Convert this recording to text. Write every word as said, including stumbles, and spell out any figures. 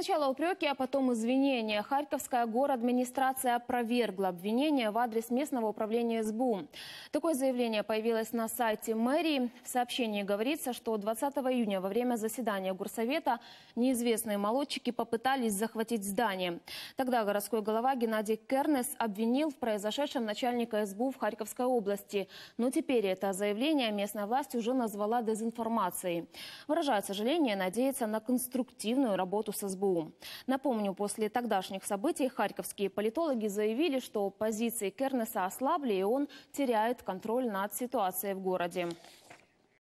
Сначала упреки, а потом извинения. Харьковская городадминистрация опровергла обвинения в адрес местного управления СБУ. Такое заявление появилось на сайте мэрии. В сообщении говорится, что двадцатого июня во время заседания горсовета неизвестные молодчики попытались захватить здание. Тогда городской голова Геннадий Кернес обвинил в произошедшем начальника СБУ в Харьковской области. Но теперь это заявление местная власть уже назвала дезинформацией. Выражает сожаление и надеется на конструктивную работу с СБУ. Напомню, после тогдашних событий харьковские политологи заявили, что позиции Кернеса ослабли, и он теряет контроль над ситуацией в городе.